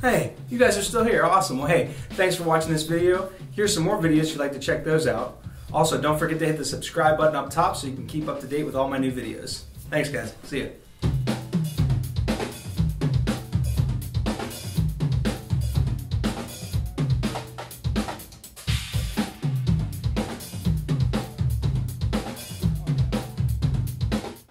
Hey, you guys are still here. Awesome. Well, hey, thanks for watching this video. Here's some more videos if you'd like to check those out. Also, don't forget to hit the subscribe button up top so you can keep up to date with all my new videos. Thanks, guys. See ya.